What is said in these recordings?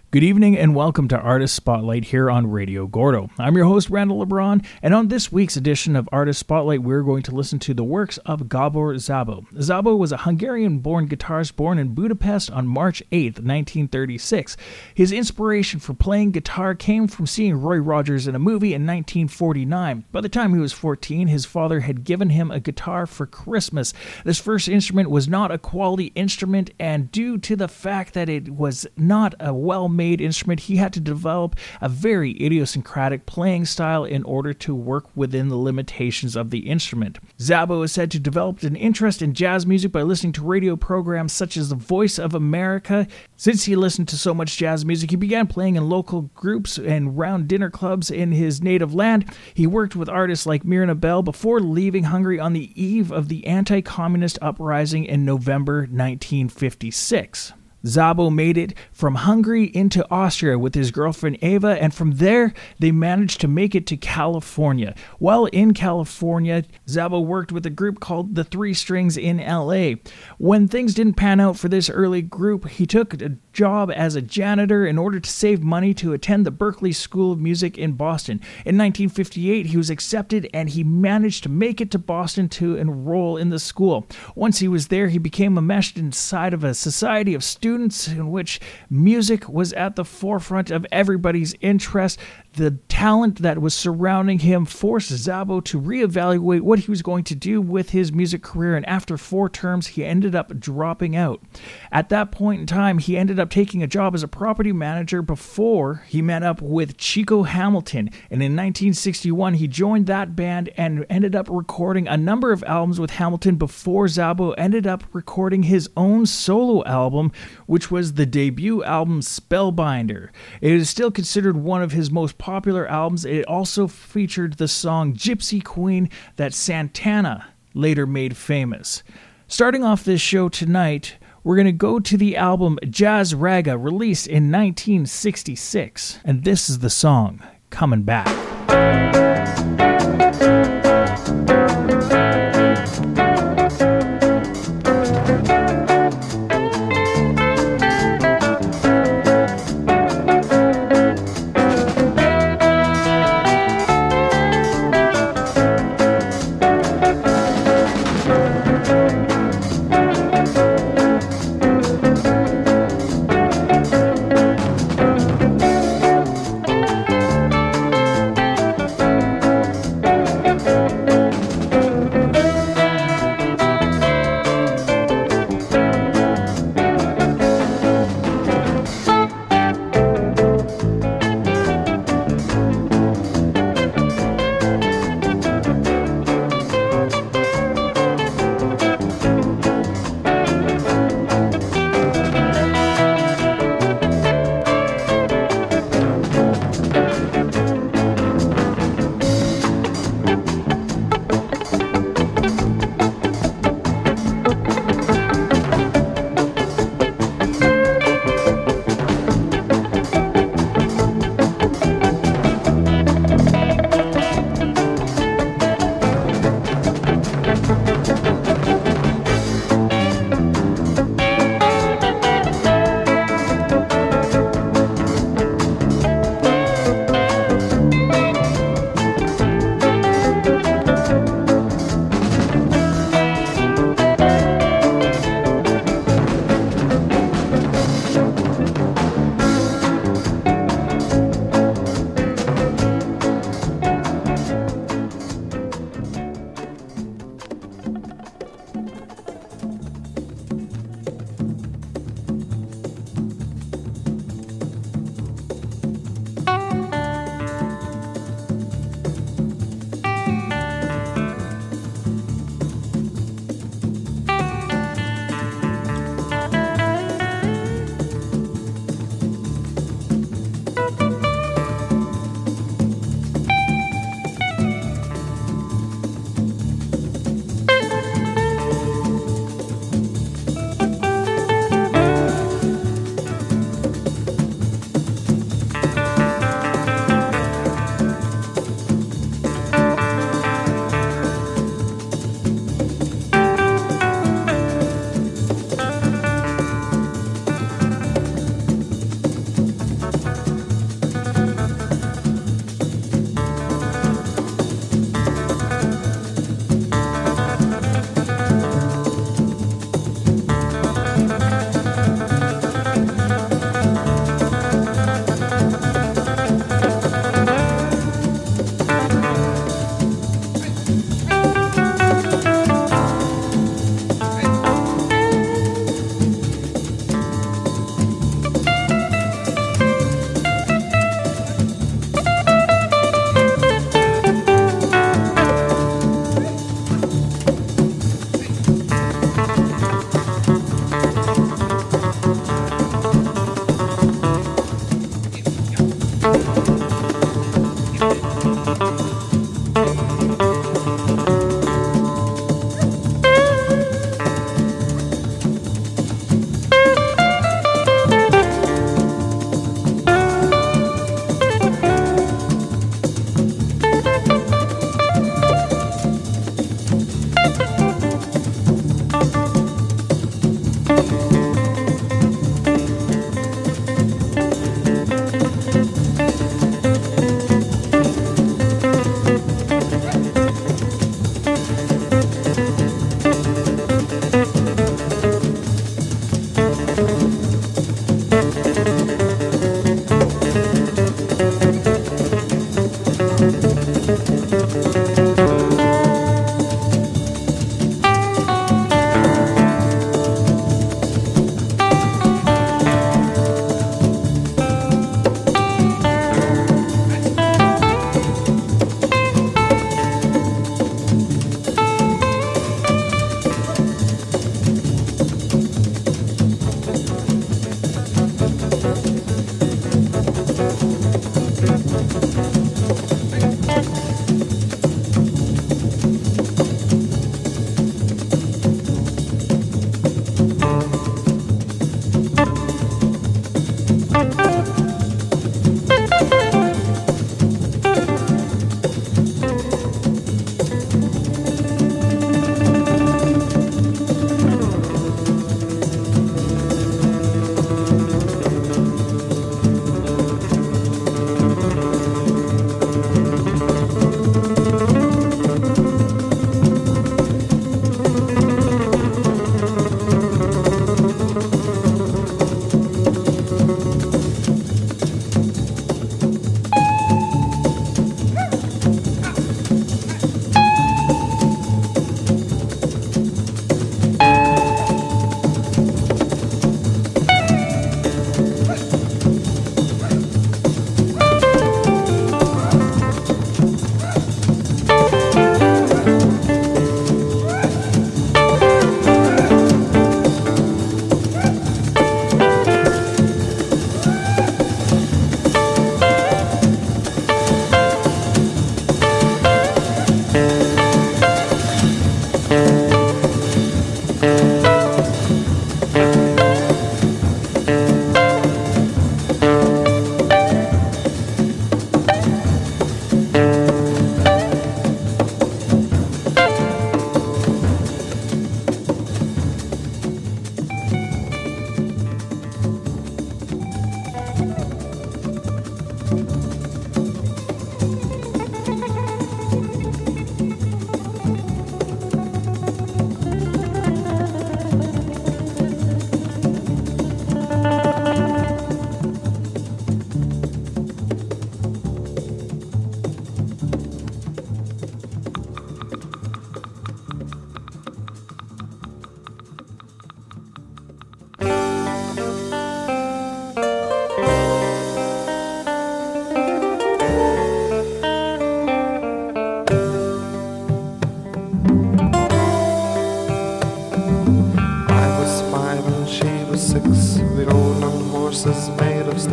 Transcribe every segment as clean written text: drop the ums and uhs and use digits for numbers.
Good evening and welcome to Artist Spotlight here on Radio Gordo. I'm your host, Randall LeBron, and on this week's edition of Artist Spotlight, we're going to listen to the works of Gabor Szabo. Szabo was a Hungarian-born guitarist born in Budapest on March 8, 1936. His inspiration for playing guitar came from seeing Roy Rogers in a movie in 1949. By the time he was 14, his father had given him a guitar for Christmas. This first instrument was not a quality instrument, and due to the fact that it was not a well-made instrument, he had to develop a very idiosyncratic playing style in order to work within the limitations of the instrument. Szabo is said to develop an interest in jazz music by listening to radio programs such as The Voice of America. Since he listened to so much jazz music, he began playing in local groups and round dinner clubs in his native land. He worked with artists like Mirna Bell before leaving Hungary on the eve of the anti-communist uprising in November 1956. Szabo made it from Hungary into Austria with his girlfriend Eva, and from there they managed to make it to California. While in California, Szabo worked with a group called the Three Strings in LA. When things didn't pan out for this early group, he took a job as a janitor in order to save money to attend the Berklee School of Music in Boston. In 1958, he was accepted and he managed to make it to Boston to enroll in the school. Once he was there, he became enmeshed inside of a society of students in which music was at the forefront of everybody's interest. The talent that was surrounding him forced Szabo to reevaluate what he was going to do with his music career, and after 4 terms, he ended up dropping out. At that point in time, he ended up taking a job as a property manager before he met up with Chico Hamilton, and in 1961, he joined that band and ended up recording a number of albums with Hamilton before Szabo ended up recording his own solo album, which was the debut album Spellbinder. It is still considered one of his most popular albums. It also featured the song Gypsy Queen that Santana later made famous. Starting off this show tonight, we're going to go to the album Jazz Raga, released in 1966, and this is the song Coming Back.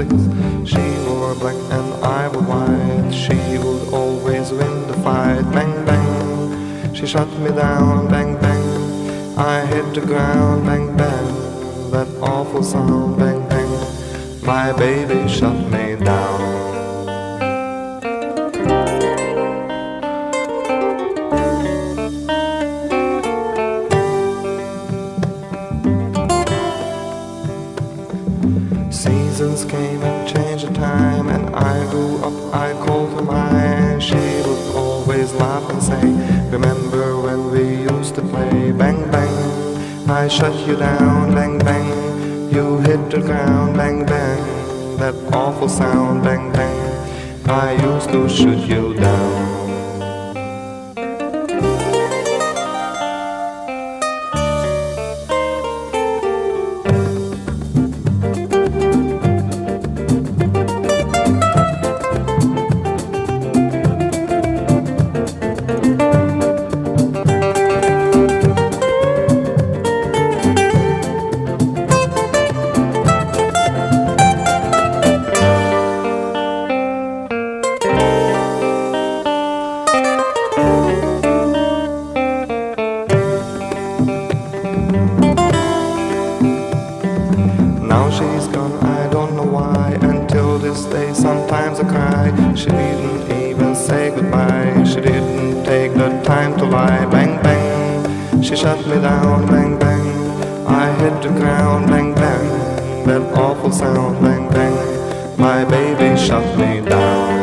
eyes. She wore black and I wore white. She would always win the fight. Bang, bang, she shut me down. Bang, bang, I hit the ground. Bang, bang, that awful sound. Bang, bang, my baby shut me down. Seasons came and changed the time, and I grew up, I called her mine. She would always laugh and say, remember when we used to play? Bang, bang, I shut you down. Bang, bang, you hit the ground. Bang, bang, that awful sound. Bang, bang, I used to shoot you down. Now she's gone, I don't know why. Until this day sometimes I cry. She didn't even say goodbye. She didn't take the time to lie. Bang, bang, she shut me down. Bang, bang, I hit the ground. Bang, bang, that awful sound. Bang, bang, my baby shut me down.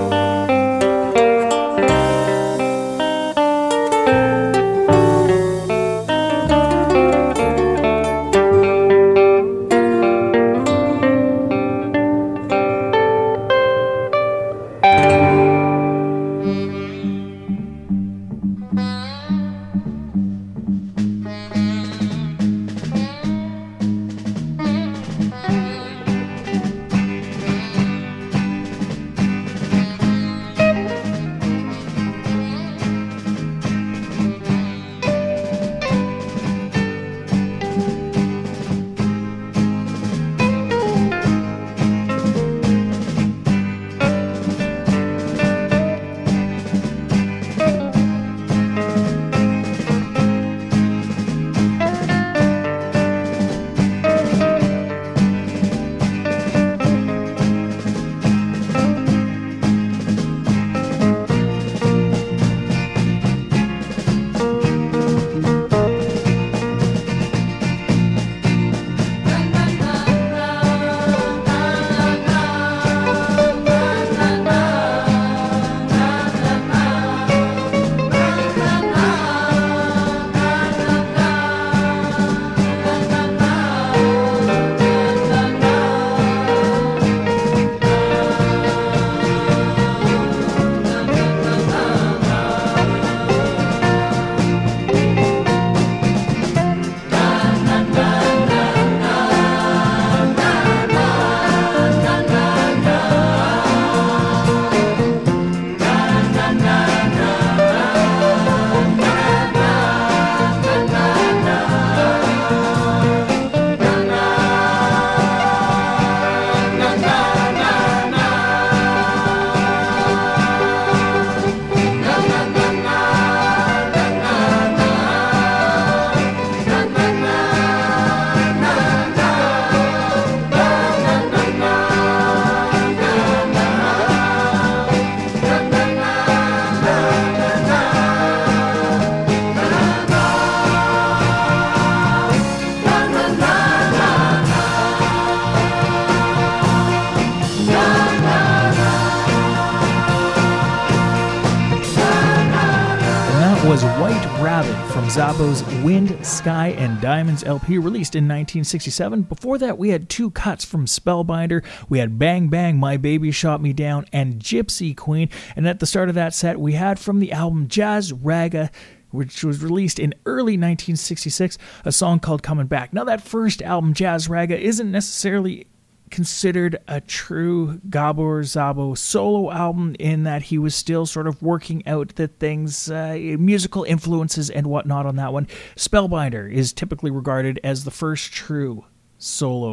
Was White Rabbit from Szabo's Wind, Sky, and Diamonds LP, released in 1967. Before that, we had two cuts from Spellbinder. We had Bang Bang, My Baby Shot Me Down, and Gypsy Queen. And at the start of that set, we had from the album Jazz Raga, which was released in early 1966, a song called Coming Back. Now, that first album, Jazz Raga, isn't necessarily considered a true Gabor Szabo solo album in that he was still sort of working out the things, musical influences and whatnot on that one. Spellbinder is typically regarded as the first true solo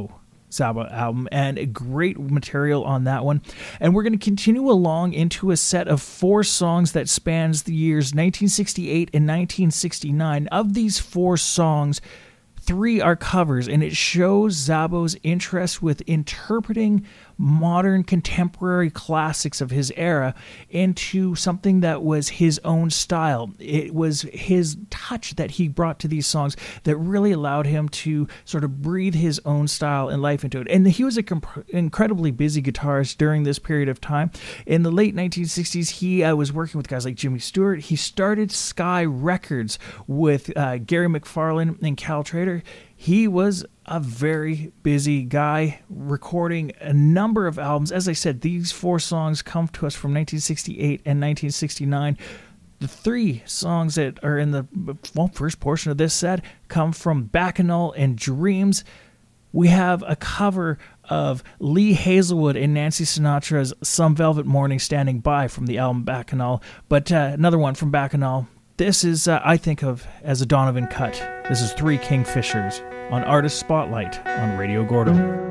Szabo album, and great material on that one. And we're going to continue along into a set of 4 songs that spans the years 1968 and 1969. Of these 4 songs, 3 are covers, and it shows Szabo's interest with interpreting modern contemporary classics of his era into something that was his own style. It was his touch that he brought to these songs that really allowed him to sort of breathe his own style and life into it. And he was an incredibly busy guitarist during this period of time. In the late 1960s, he was working with guys like Jimmy Stewart. He started Sky Records with Gary McFarlane and Cal Trader. He was a very busy guy, recording a number of albums. As I said, these 4 songs come to us from 1968 and 1969. The 3 songs that are in the first portion of this set come from Bacchanal and Dreams. We have a cover of Lee Hazelwood and Nancy Sinatra's Some Velvet Morning Standing By from the album Bacchanal, but another one from Bacchanal. This is, I think of as a Donovan cut. This is 3 Kingfishers on Artist Spotlight on Radio Gordo.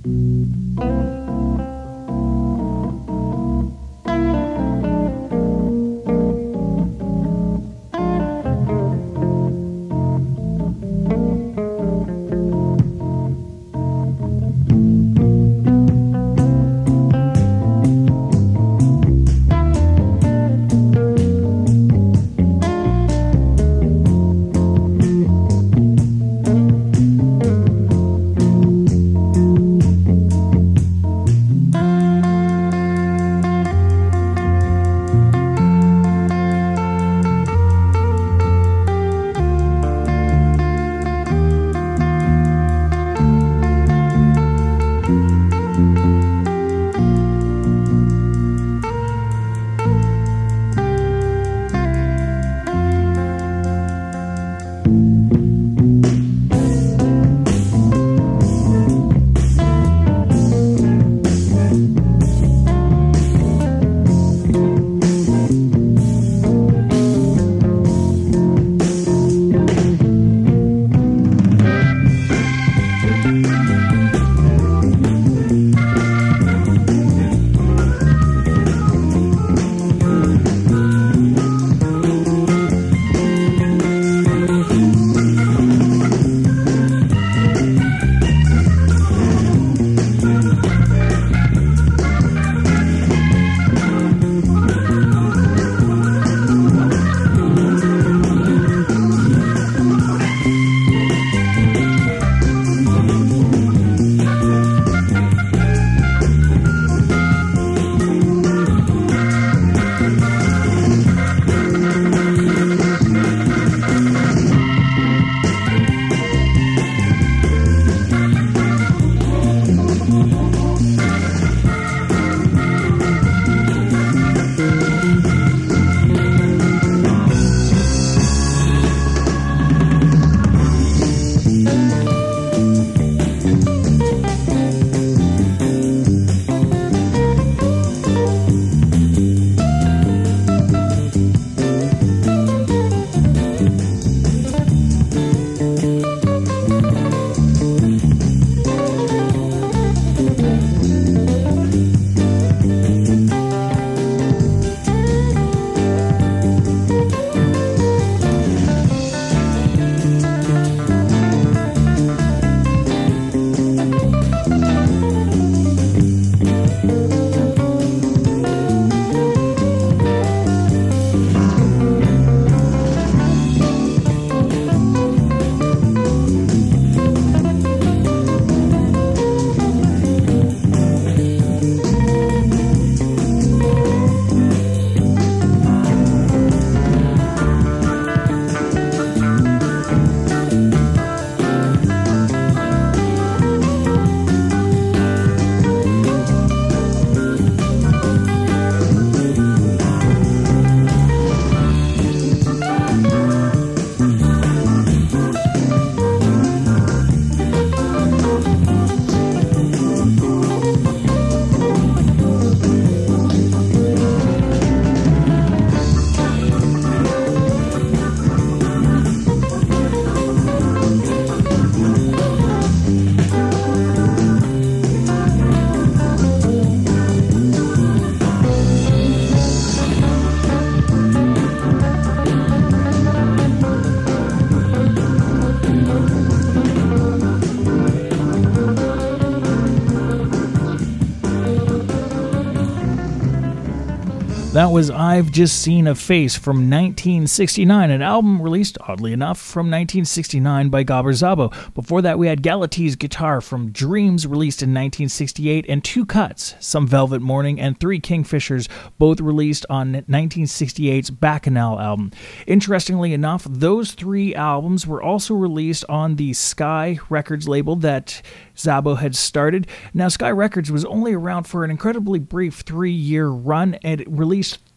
That was I've Just Seen a Face from 1969, an album released, oddly enough, from 1969 by Gabor Szabo. Before that, we had Galatee's Guitar from Dreams, released in 1968, and two cuts, Some Velvet Morning and Three Kingfishers, both released on 1968's Bacchanal album. Interestingly enough, those three albums were also released on the Sky Records label that Szabo had started. Now, Sky Records was only around for an incredibly brief 3-year run, and it released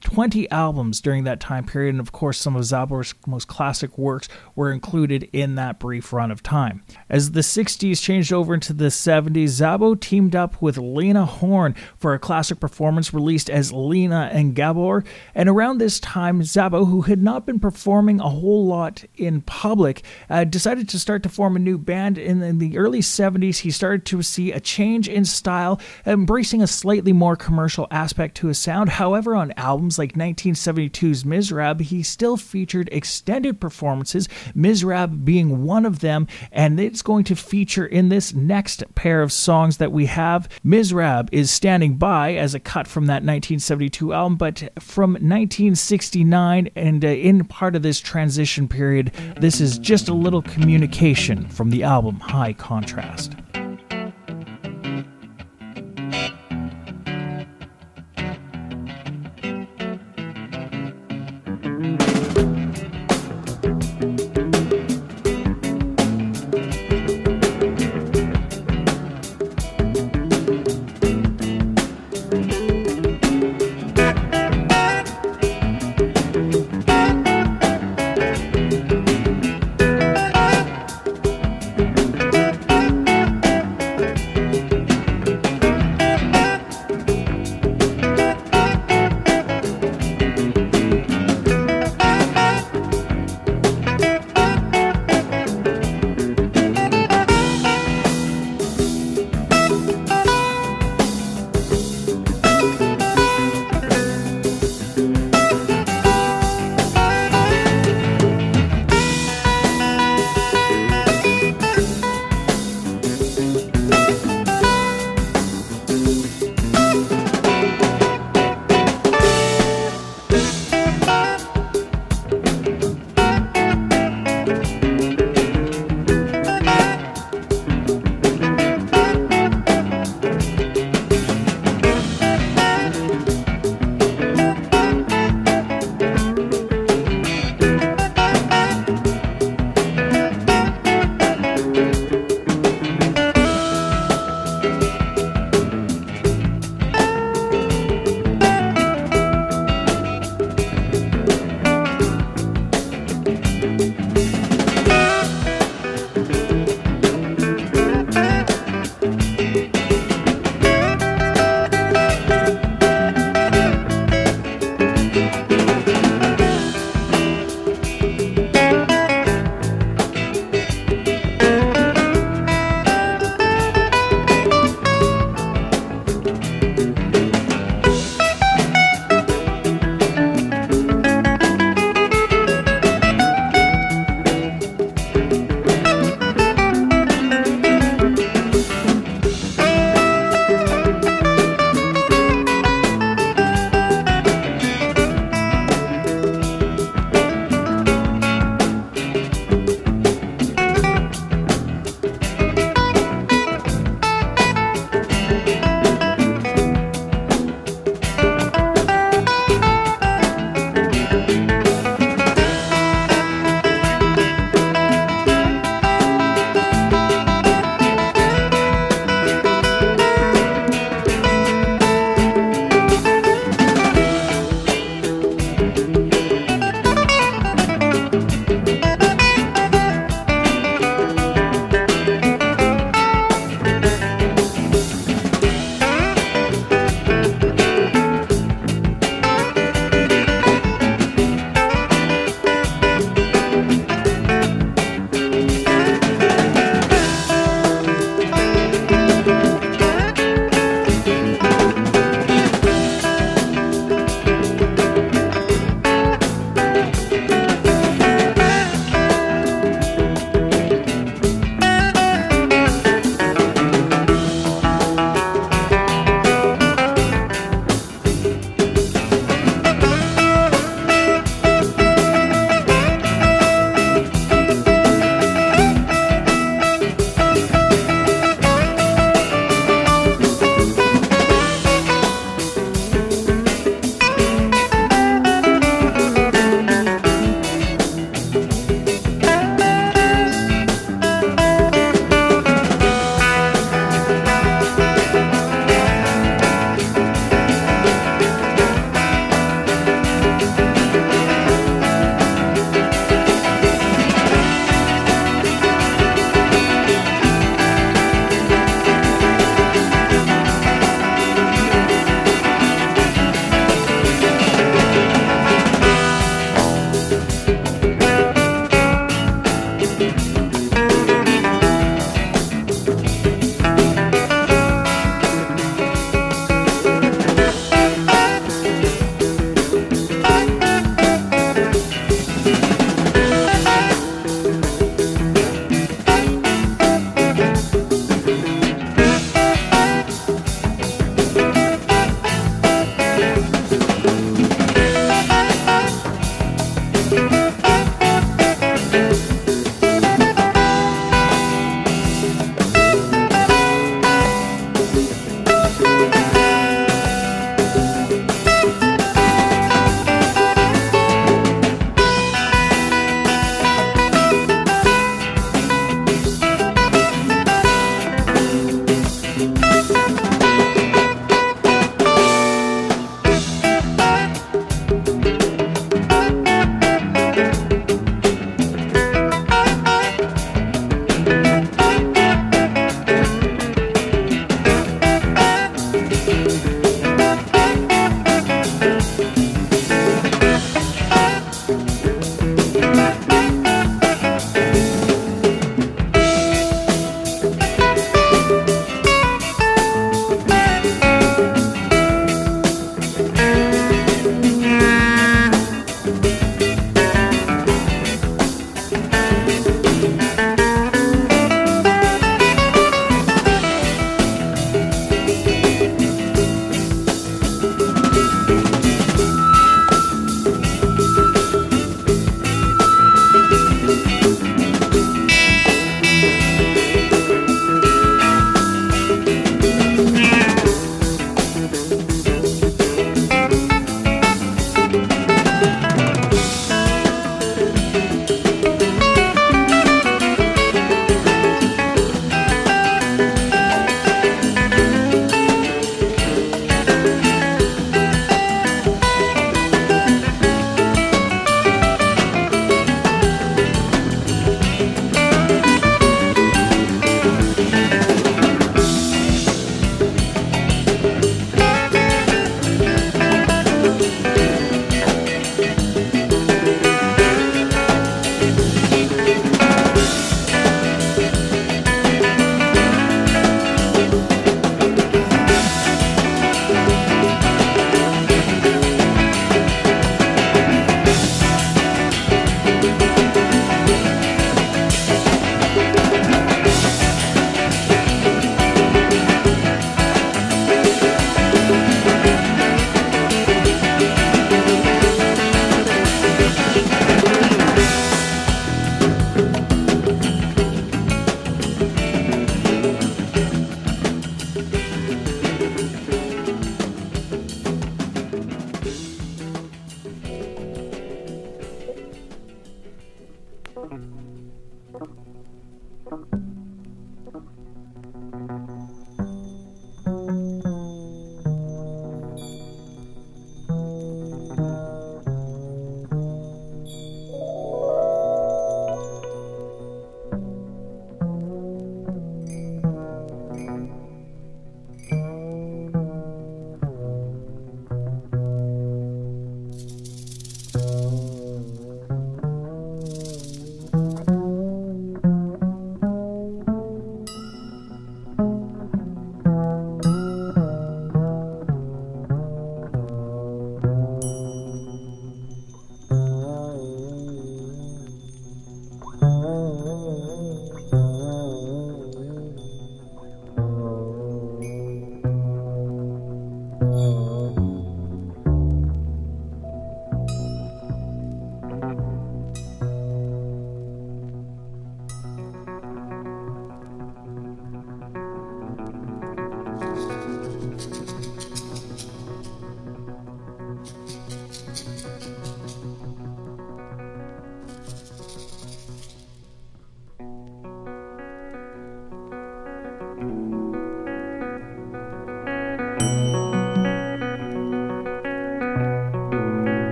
20 albums during that time period, and of course some of Szabo's most classic works were included in that brief run of time. As the 60s changed over into the 70s, Szabo teamed up with Lena Horne for a classic performance released as Lena and Gabor, and around this time Szabo, who had not been performing a whole lot in public, decided to start to form a new band. In the early 70s, he started to see a change in style, embracing a slightly more commercial aspect to his sound. However, on albums like 1972's Mizrab, he still featured extended performances, Mizrab being one of them, and it's going to feature in this next pair of songs that we have. Mizrab is Standing By as a cut from that 1972 album, but from 1969, and in part of this transition period, this is Just a Little Communication from the album High Contrast.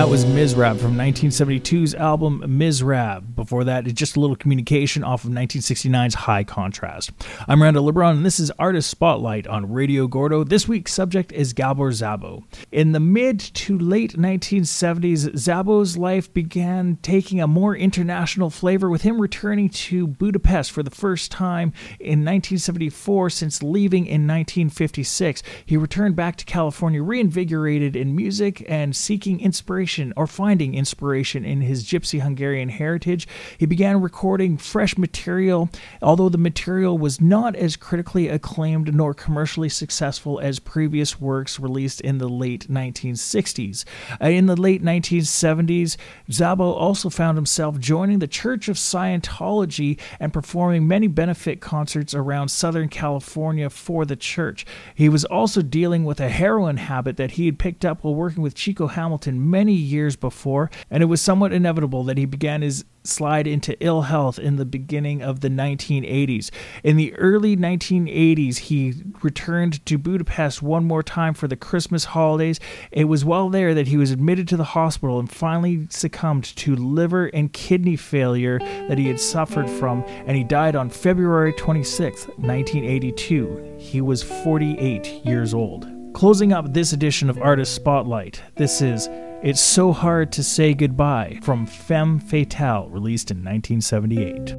was Mizrab from 1972's album Mizrab. Before that, it's Just a Little Communication off of 1969's High Contrast. I'm Randall LeBron, and this is Artist Spotlight on Radio Gordo. This week's subject is Gabor Szabo. In the mid to late 1970s, Szabo's life began taking a more international flavor, with him returning to Budapest for the first time in 1974 since leaving in 1956. He returned back to California reinvigorated in music and seeking inspiration or finding inspiration in his Gypsy Hungarian heritage. He began recording fresh material, although the material was not as critically acclaimed nor commercially successful as previous works released in the late 1960s. In the late 1970s, Szabo also found himself joining the Church of Scientology and performing many benefit concerts around Southern California for the church. He was also dealing with a heroin habit that he had picked up while working with Chico Hamilton many years before, and it was somewhat inevitable that he began his slide into ill health in the beginning of the 1980s. In the early 1980s, he returned to Budapest one more time for the Christmas holidays. It was while there that he was admitted to the hospital and finally succumbed to liver and kidney failure that he had suffered from, and he died on February 26, 1982. He was 48 years old. Closing up this edition of Artist Spotlight, this is It's So Hard to Say Goodbye from Femme Fatale, released in 1978.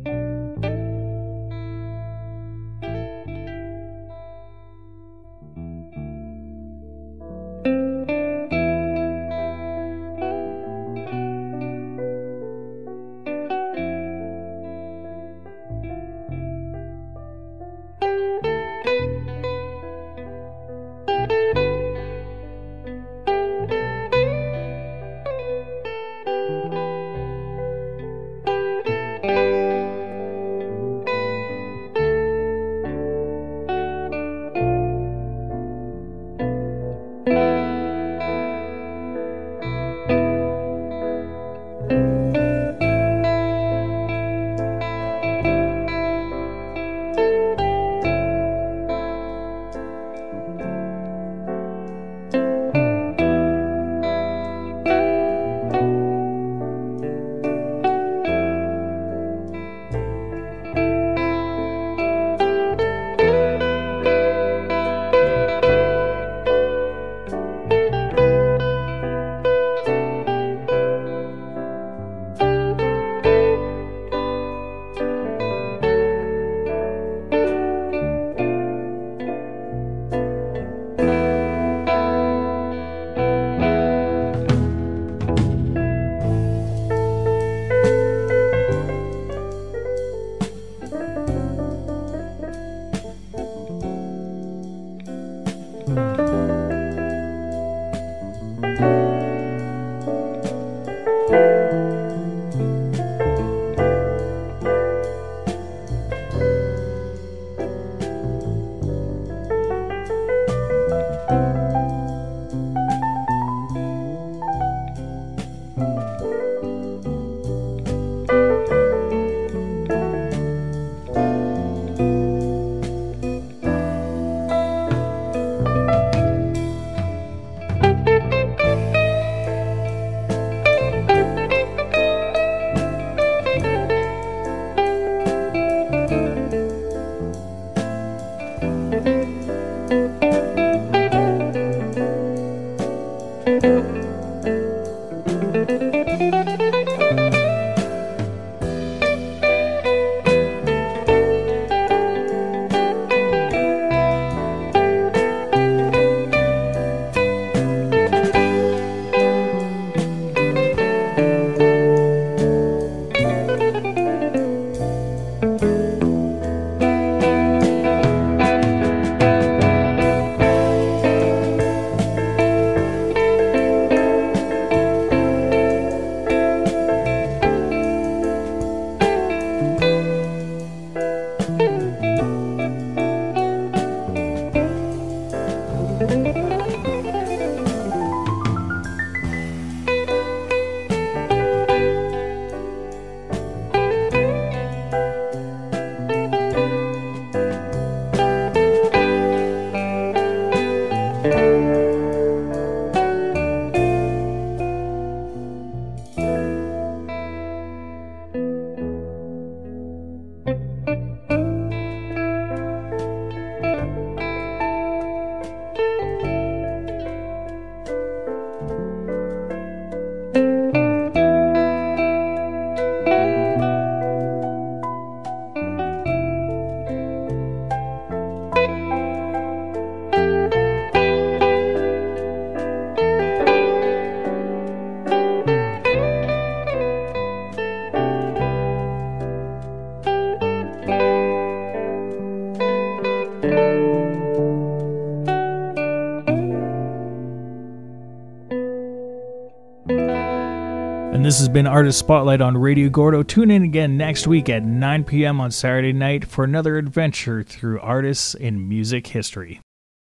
And this has been Artist Spotlight on Radio Gordo. Tune in again next week at 9 p.m. on Saturday night for another adventure through artists in music history.